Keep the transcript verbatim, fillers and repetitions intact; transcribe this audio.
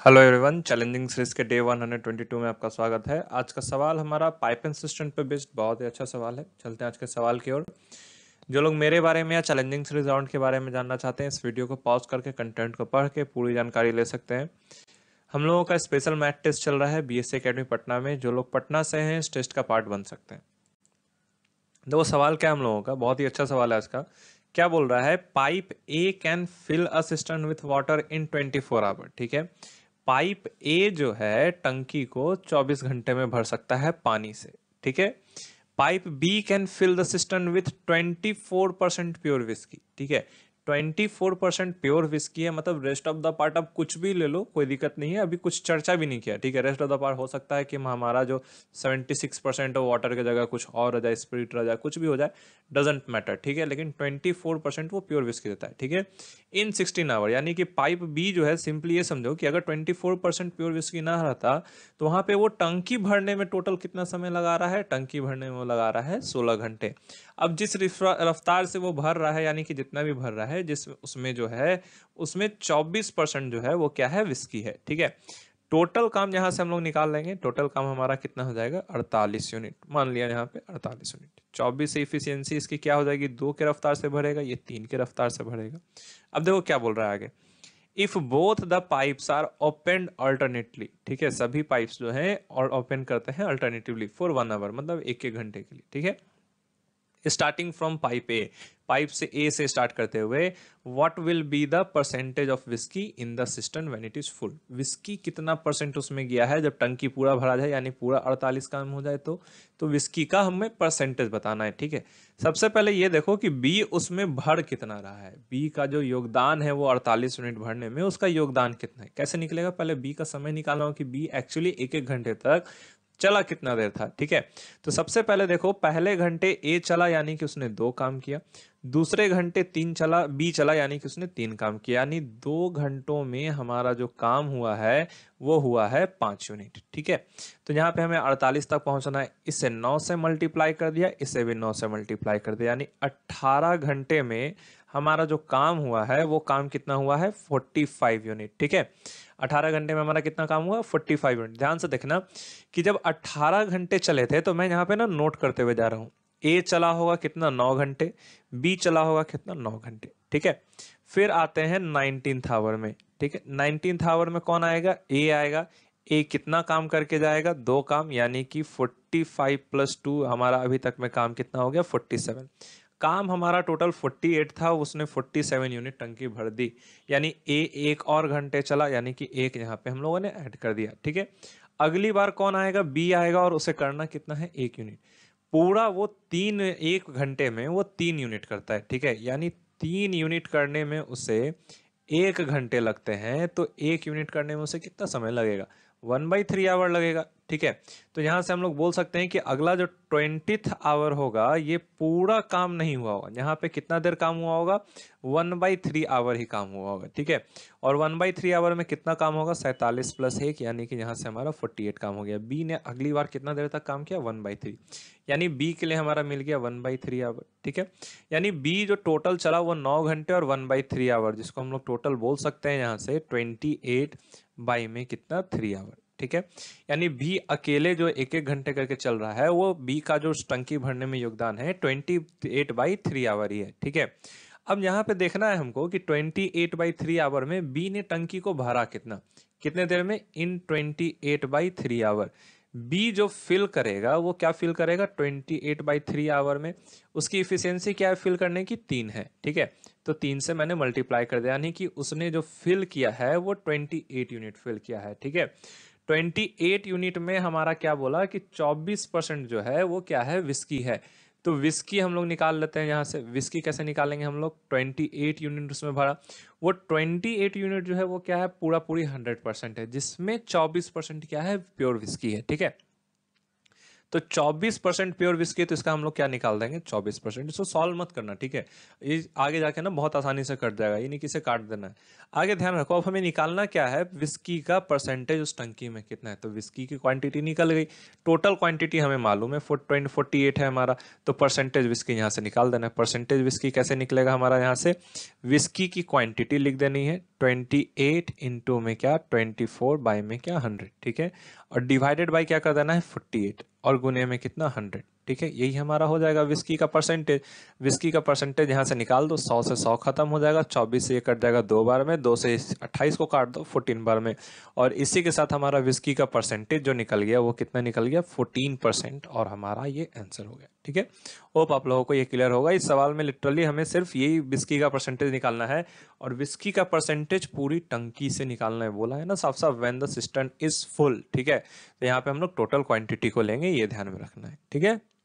Hello everyone, challenging series के day one hundred twenty two में आपका स्वागत है। आज का सवाल हमारा पाइप एंड सिस्टम पे बेस्ड बहुत ही अच्छा सवाल है। चलते हैं आज के सवाल की ओर। जो लोग मेरे बारे में या चैलेंजिंग सीरीज राउंड के बारे में जानना चाहते हैं, इस वीडियो को पॉज करके कंटेंट को पढ़ के पूरी जानकारी ले सकते हैं। हम लोगों का स्पेशल मैथ टेस्ट चल रहा है बीएससी एकेडमी पटना में। जो लोग पटना से हैं, इस टेस्ट का पार्ट बन सकते हैं। देखो सवाल क्या हम लोगों का, बहुत ही अच्छा सवाल है आज का। क्या बोल रहा है? Pipe A can fill a system with water in twenty four hour. ठीक है, पाइप ए जो है टंकी को चौबीस घंटे में भर सकता है पानी से। ठीक है, pipe B can fill the system with twenty four percent pure whisky. ठीक है, twenty four percent pure whisky है, मतलब रेस्ट ऑफ द पार्ट आप कुछ भी ले लो, कोई दिक्कत नहीं है। अभी कुछ चर्चा भी नहीं किया। ठीक है, रेस्ट ऑफ द पार्ट हो सकता है कि हमारा जो सेवेंटी सिक्स परसेंट वाटर की जगह कुछ और रह जाए, स्पिरिट रह जाए, कुछ भी हो जाए, डजेंट मैटर। ठीक है, लेकिन ट्वेंटी फोर परसेंट वो प्योर विस्की देता है। ठीक है, इन सिक्सटीन आवर, यानी कि पाइप बी जो है, सिंपली ये समझो कि अगर twenty four percent pure whisky ना रहता तो वहां पे वो टंकी भरने में टोटल कितना समय लगा रहा है? टंकी भरने में वो लगा रहा है सोलह घंटे। अब जिस रफ्तार से वो भर रहा है, यानी कि जितना भी भर रहा है, जिस उसमें जो है उसमें चौबीस परसेंट जो है वो क्या है? विस्की है। ठीक है, टोटल काम यहां से हम लोग निकाल लेंगे। टोटल काम हमारा कितना हो जाएगा? अड़तालीस यूनिट। मान लिया यहाँ पे अड़तालीस यूनिट। चौबीस से इफिशियंसी इसकी क्या हो जाएगी? दो के रफ्तार से भरेगा, ये तीन के रफ्तार से भरेगा। अब देखो क्या बोल रहा है आगे। If both the pipes are open alternately. ठीक है, सभी पाइप्स जो है और ओपन करते हैं अल्टरनेटिवली फॉर वन आवर, मतलब एक एक घंटे के लिए। ठीक है, starting from pipe A, pipe से ए से स्टार्ट करते हुए, what will be the percentage of whisky in the system when it is full. Whisky कितना परसेंट उसमें गया है जब टंकी पूरा भरा जाए, यानी पूरा अड़तालीस काम हो जाए तो तो विस्की का हमें परसेंटेज बताना है। ठीक है, सबसे पहले ये देखो कि बी उसमें भर कितना रहा है। बी का जो योगदान है वो अड़तालीस यूनिट भरने में, उसका योगदान कितना है, कैसे निकलेगा? पहले बी का समय निकालना हो कि बी एक्चुअली एक एक घंटे तक चला कितना देर था। ठीक है, तो सबसे पहले देखो, पहले घंटे ए चला यानी कि उसने दो काम किया। दूसरे घंटे तीन चला, बी चला यानी कि उसने तीन काम किया। यानी दो घंटों में हमारा जो काम हुआ है वो हुआ है पांच यूनिट। ठीक है, तो यहाँ पे हमें अड़तालीस तक पहुंचना है। इसे नौ से मल्टीप्लाई कर दिया, इसे भी नौ से मल्टीप्लाई कर दिया, यानी अट्ठारह घंटे में हमारा जो काम हुआ है वो काम कितना हुआ है? Forty five unit. ठीक है, अठारह घंटे में हमारा कितना काम हुआ? Forty five unit. ध्यान से देखना कि जब अट्ठारह घंटे चले थे, तो मैं यहाँ पे ना नोट करते हुए जा रहा हूँ। ए चला होगा कितना? नौ घंटे। बी चला होगा कितना? नौ घंटे। ठीक है, फिर आते हैं नाइनटीन्थ आवर में। ठीक है, नाइनटीन्थ आवर में कौन आएगा? ए आएगा। ए कितना काम करके जाएगा? दो काम, यानी कि फोर्टी फाइव प्लस टू, हमारा अभी तक में काम कितना हो गया? Forty seven. काम हमारा टोटल फोर्टी एट था, उसने फोर्टी सेवन यूनिट टंकी भर दी, यानी ए एक और घंटे चला, यानी कि एक यहाँ पे हम लोगों ने ऐड कर दिया। ठीक है, अगली बार कौन आएगा? बी आएगा, और उसे करना कितना है? एक यूनिट। पूरा वो तीन, एक घंटे में वो तीन यूनिट करता है। ठीक है, यानी तीन यूनिट करने में उसे एक घंटे लगते हैं, तो एक यूनिट करने में उसे कितना समय लगेगा? वन बाई थ्री आवर लगेगा। ठीक है, तो यहां से हम लोग बोल सकते हैं कि अगला जो ट्वेंटीथ आवर होगा, ये पूरा काम नहीं हुआ होगा। यहाँ पे कितना देर काम हुआ होगा? वन बाई थ्री आवर ही काम हुआ होगा। ठीक है, और वन बाई थ्री आवर में कितना काम होगा? सैंतालीस प्लस एक, यानी कि यहाँ से हमारा फोर्टी एट काम हो गया। बी ने अगली बार कितना देर तक काम किया? वन बाई थ्री, यानी बी के लिए हमारा मिल गया वन बाई थ्री आवर। ठीक है, यानी बी जो टोटल चला वो नौ घंटे और वन बाई थ्री आवर, जिसको हम लोग टोटल बोल सकते हैं यहाँ से ट्वेंटी एट बाई में कितना? Three hour. ठीक है, यानी बी अकेले जो एक एक घंटे करके चल रहा है, वो बी का जो टंकी भरने में योगदान है twenty eight by three hour ही है। ठीक है, अब यहाँ पे देखना है हमको कि twenty eight by three hour में बी ने टंकी को भरा कितना, कितने देर में? In twenty eight by three hour. B जो फिल करेगा वो क्या फिल करेगा? Twenty eight by three hour में। उसकी इफिशियंसी क्या है फिल करने की? तीन है। ठीक है, तो तीन से मैंने मल्टीप्लाई कर दिया, यानी कि उसने जो फिल किया है वो ट्वेंटी एट यूनिट फिल किया है। ठीक है, ट्वेंटी एट यूनिट में हमारा क्या बोला कि चौबीस परसेंट जो है वो क्या है? विस्की है। तो विस्की हम लोग निकाल लेते हैं यहाँ से। विस्की कैसे निकालेंगे हम लोग? ट्वेंटी एट यूनिट उसमें भरा, वो ट्वेंटी एट यूनिट जो है वो क्या है? पूरा पूरी हंड्रेड परसेंट है, जिसमें चौबीस परसेंट क्या है? प्योर विस्की है। ठीक है, तो चौबीस परसेंट प्योर विस्की, तो इसका हम लोग क्या निकाल देंगे? चौबीस परसेंट। इसको सॉल्व मत करना। ठीक है, ये आगे जाके ना बहुत आसानी से कट जाएगा, ये नहीं किसे काट देना है। आगे ध्यान रखो, अब हमें निकालना क्या है? विस्की का परसेंटेज उस टंकी में कितना है। तो विस्की की क्वांटिटी निकल गई, टोटल क्वांटिटी हमें मालूम है फोर्टी एट है हमारा, तो परसेंटेज विस्की यहाँ से निकाल देना है। परसेंटेज विस्की कैसे निकलेगा हमारा? यहाँ से विस्की की क्वांटिटी लिख देनी है, ट्वेंटी एट इंटू में क्या ट्वेंटी फोर बाई में क्या हंड्रेड, ठीक है, और डिवाइडेड बाई क्या कर देना है फोर्टी एट, और गुने में कितना हंड्रेड, ठीक है, यही हमारा हो जाएगा विस्की का परसेंटेज। विस्की का परसेंटेज यहाँ से निकाल दो, सौ से सौ खत्म हो जाएगा, चौबीस से ये कट जाएगा दो बार में, दो से अट्ठाईस को काट दो फोर्टीन बार में, और इसी के साथ हमारा विस्की का परसेंटेज जो निकल गया वो कितना निकल गया फोर्टीन परसेंट, और हमारा ये आंसर हो गया, ठीक है। होप आप लोगों को ये क्लियर होगा। इस सवाल में लिटरली हमें सिर्फ यही विस्की का परसेंटेज निकालना है, और विस्की का परसेंटेज पूरी टंकी से निकालना है, बोला है ना साफ साफ, when the system is full, ठीक है। तो यहाँ पे हम लोग टोटल क्वांटिटी को लेंगे, ये ध्यान में रखना है, ठीक है।